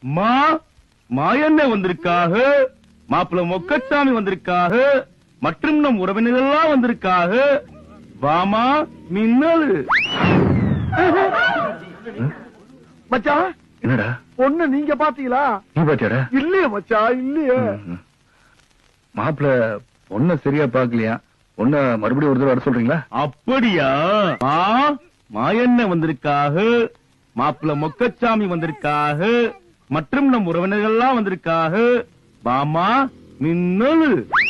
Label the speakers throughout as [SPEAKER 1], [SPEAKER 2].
[SPEAKER 1] மாயண்ண வந்திருக்காக, மாப்பிள்ள மொக்கச்சாமி வந்திருக்காக, மற்றும் நம் உறவினர்கள்லாம் வந்திருக்காக. வாமா மின்னல்.
[SPEAKER 2] மச்சான்
[SPEAKER 3] என்னடா
[SPEAKER 2] பொண்ணு நீங்க பாத்தீங்களா?
[SPEAKER 3] நீ பாத்தியாடா?
[SPEAKER 2] இல்லையே மச்சான், இல்லையே.
[SPEAKER 3] மாப்பிள்ள பொண்ண சரியா பாக்கலையா? பொண்ண மறுபடியும் ஒரு தடவை வர சொல்றீங்களா?
[SPEAKER 1] அப்படியா? மாயண்ண வந்திருக்காக, மாப்பிள்ள மொக்கச்சாமி வந்திருக்காக, மற்றும் நம் உறவினர்கள்லாம் வந்திருக்காக. வாமா மின்னல்.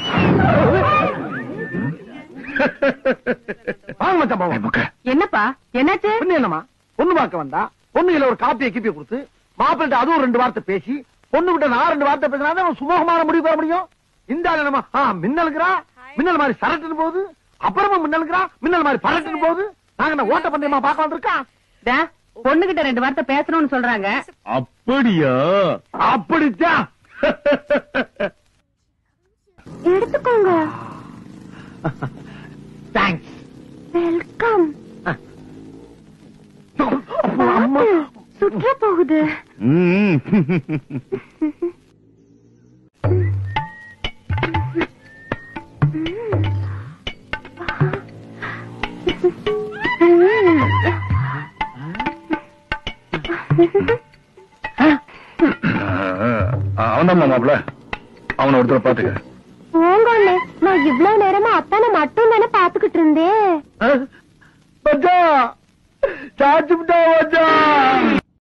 [SPEAKER 2] வாங்க மச்சான் பாவம்.
[SPEAKER 4] என்னப்பா என்னாச்சு?
[SPEAKER 2] பொண்ணு என்னமா பொண்ணு பார்க்க வந்தா பொண்ணுல ஒரு காப்பியை கிப்பியை கொடுத்து மாப்பிள்ளை அதுவும் 2 வார்த்தை பேசி பொண்ணு விட்ட நான் 2 வார்த்தை பேசினா சுமூகமான முடிவு பெற முடியும். இந்த ஆள் என்னமா மின்னலுக்குறா, மின்னல் மாதிரி சரட்டுன்னு போகுது, அப்புறமா மின்னலுக்குறா, மின்னல் மாதிரி பரட்டுன்னு போகுது. நாங்க என்ன ஓட்ட பந்தயமா பார்க்க வந்திருக்கா?
[SPEAKER 4] பொண்ணுகிட்ட 2 வார்த்தை பேசணும்னு சொல்றாங்க.
[SPEAKER 1] அப்படியா?
[SPEAKER 2] அப்படித்தான்.
[SPEAKER 4] எடுத்துக்கோங்க.
[SPEAKER 2] தேங்க்ஸ்.
[SPEAKER 4] வெல்கம்.
[SPEAKER 2] அம்மா
[SPEAKER 4] சுற்ற போகுது.
[SPEAKER 3] அவன்தான் மாப்பிள்ள, அவனை ஒருத்தர் பாத்துக்க.
[SPEAKER 4] போங்கண்ணே, நான் இவ்வளவு நேரமா அத்தானை மட்டும் தானே பாத்துக்கிட்டு இருந்தேன்.
[SPEAKER 2] மச்சான் சாச்சு விட்டா மச்சான்.